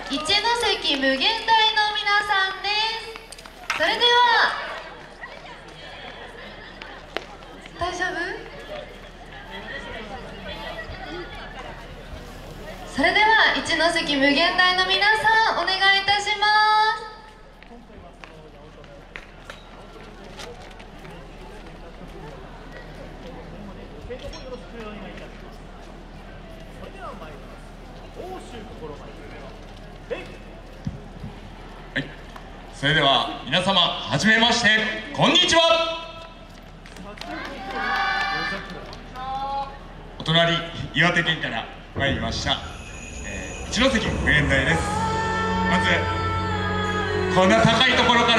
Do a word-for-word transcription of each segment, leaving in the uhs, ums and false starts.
一関無限大の皆さんです。それでは大丈夫？それでは一関無限大の皆さんお願いいたします。 はい、それでは皆様はじめまして、こんにちは。お隣岩手県から参りました、えー、一関無限大です。まずこんな高いところから、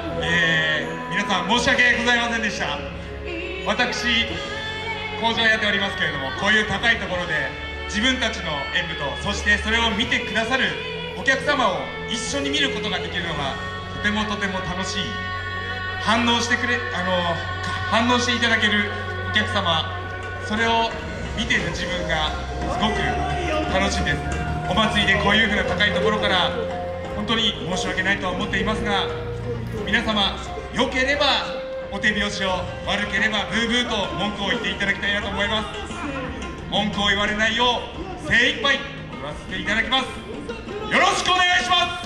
えー、皆さん申し訳ございませんでした。私工場やっておりますけれども、こういう高いところで自分たちの演舞と、そしてそれを見てくださるお客様を一緒に見ることができるのがとてもとても楽しい。反応してくれあの反応していただけるお客様、それを見ている自分がすごく楽しいです。お祭りでこういうふうな高いところから本当に申し訳ないとは思っていますが、皆様良ければお手拍子を、悪ければブーブーと文句を言っていただきたいなと思います。文句を言われないよう精一杯言わせていただきます。よろしくお願いします。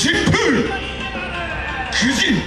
疾風くじ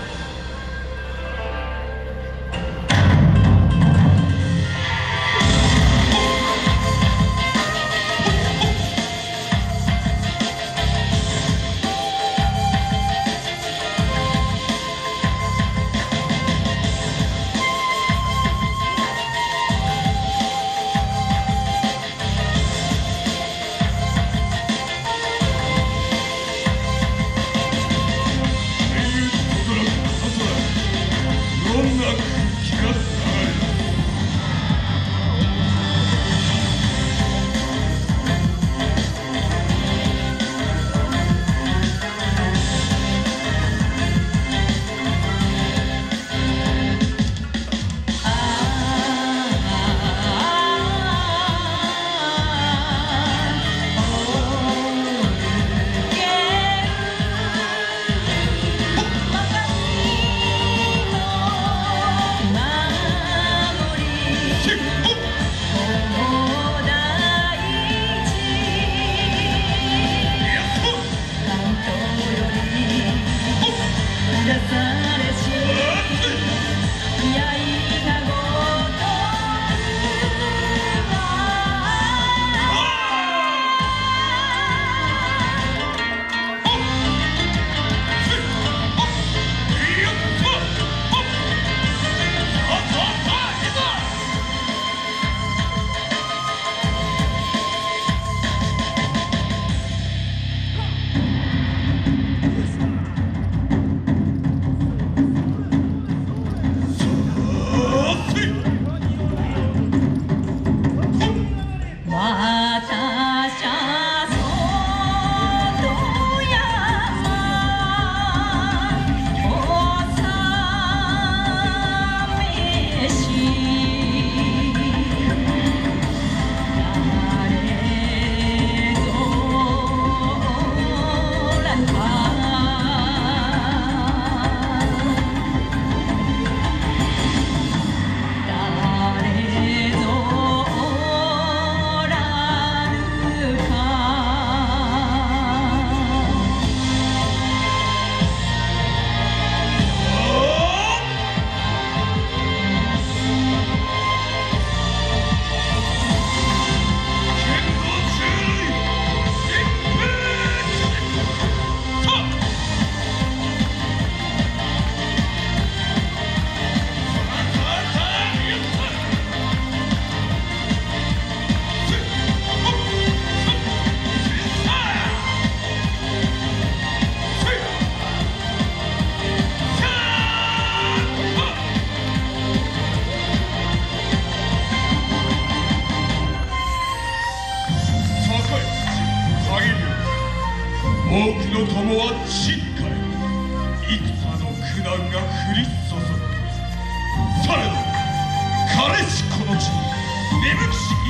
多くの友は散ったり、幾多の苦難が降り注ぐ。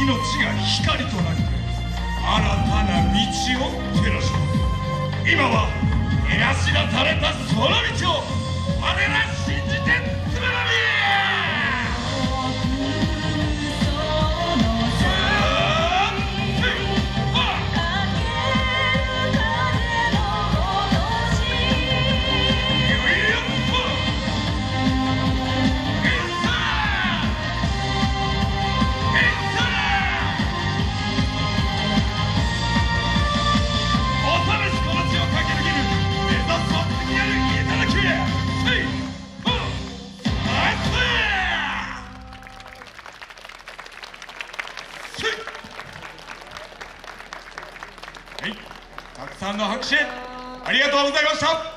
命が光となり新たな道を照らします。今は照らし出されたその道を我ら信じて進めるはい、たくさんの拍手ありがとうございました。